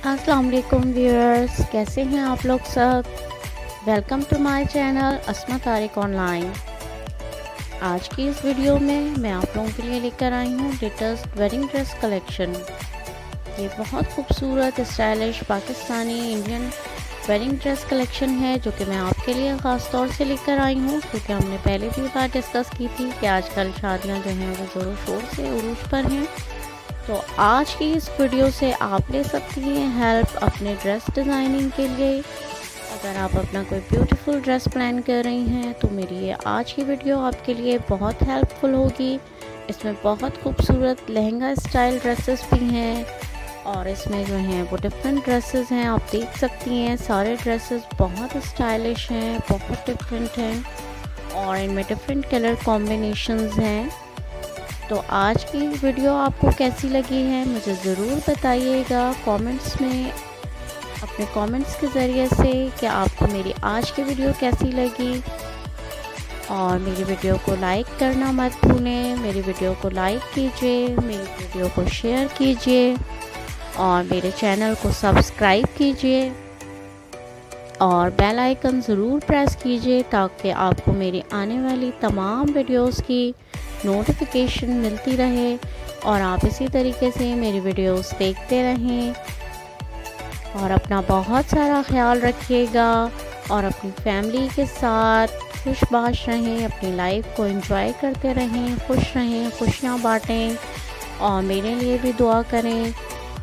अस्सलाम वालेकुम व्यूअर्स, कैसे हैं आप लोग सब। Welcome to my channel Asma Tariq online. आज की इस वीडियो में मैं आप लोगों के लिए लेकर आई हूँ लेटेस्ट वेडिंग ड्रेस कलेक्शन। ये बहुत खूबसूरत stylish Pakistani Indian wedding dress collection है जो कि मैं आपके लिए ख़ास तौर से लेकर आई हूँ, क्योंकि हमने पहले भी बार डिस्कस की थी कि आजकल शादियाँ जो हैं वो ज़ोरों शोर से उरूज पर हैं। तो आज की इस वीडियो से आप ले सकती हैं हेल्प अपने ड्रेस डिज़ाइनिंग के लिए। अगर आप अपना कोई ब्यूटीफुल ड्रेस प्लान कर रही हैं तो मेरी ये आज की वीडियो आपके लिए बहुत हेल्पफुल होगी। इसमें बहुत खूबसूरत लहंगा स्टाइल ड्रेसेस भी हैं और इसमें जो हैं वो डिफरेंट ड्रेसेस हैं, आप देख सकती हैं। सारे ड्रेसेस बहुत स्टाइलिश हैं, बहुत डिफरेंट हैं और इनमें डिफरेंट कलर कॉम्बिनेशंस हैं। तो आज की वीडियो आपको कैसी लगी है मुझे ज़रूर बताइएगा कमेंट्स में, अपने कमेंट्स के ज़रिए से कि आपको मेरी आज की वीडियो कैसी लगी। और मेरी वीडियो को लाइक करना मत भूलें, मेरी वीडियो को लाइक कीजिए, मेरी वीडियो को शेयर कीजिए और मेरे चैनल को सब्सक्राइब कीजिए और बेल आइकन ज़रूर प्रेस कीजिए ताकि आपको मेरी आने वाली तमाम वीडियोस की नोटिफिकेशन मिलती रहे और आप इसी तरीके से मेरी वीडियोस देखते रहें। और अपना बहुत सारा ख्याल रखिएगा और अपनी फैमिली के साथ खुशबाश रहें, अपनी लाइफ को एंजॉय करते रहें, खुश रहें, खुशियाँ बांटें और मेरे लिए भी दुआ करें।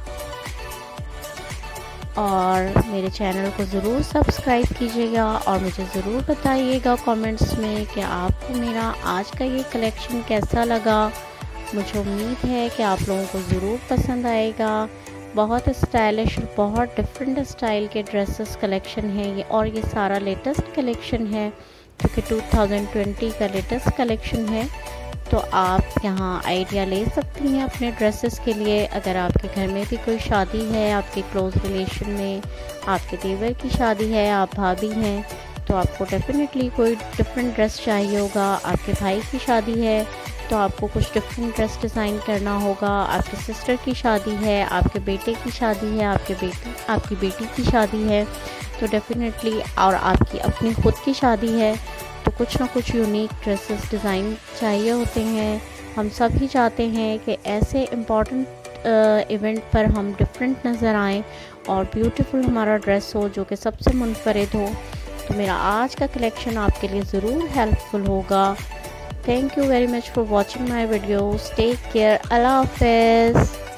और मेरे चैनल को ज़रूर सब्सक्राइब कीजिएगा और मुझे ज़रूर बताइएगा कमेंट्स में कि आपको मेरा आज का ये कलेक्शन कैसा लगा। मुझे उम्मीद है कि आप लोगों को ज़रूर पसंद आएगा। बहुत स्टाइलिश, बहुत डिफरेंट स्टाइल के ड्रेसेस कलेक्शन है ये और ये सारा लेटेस्ट कलेक्शन है क्योंकि 2020 का लेटेस्ट कलेक्शन है। तो आप यहाँ आइडिया ले सकती हैं अपने ड्रेसेस के लिए। अगर आपके घर में भी कोई शादी है, आपके क्लोज रिलेशन में आपके देवर की शादी है, आप भाभी हैं, तो आपको डेफिनेटली कोई डिफरेंट ड्रेस चाहिए होगा। आपके भाई की शादी है तो आपको कुछ डिफरेंट ड्रेस डिज़ाइन करना होगा। आपकी सिस्टर की शादी है, आपके बेटे की शादी है, आपकी बेटी की शादी है तो डेफिनेटली, और आपकी अपनी खुद की शादी है तो कुछ ना कुछ यूनिक ड्रेसेस डिज़ाइन चाहिए होते हैं। हम सभी चाहते हैं कि ऐसे इम्पॉर्टेंट इवेंट पर हम डिफरेंट नज़र आएँ और ब्यूटीफुल हमारा ड्रेस हो जो कि सबसे मुनफरिद हो। तो मेरा आज का कलेक्शन आपके लिए ज़रूर हेल्पफुल होगा। Thank you very much for watching my videos. Take care, अल्लाह हाफ़िज़।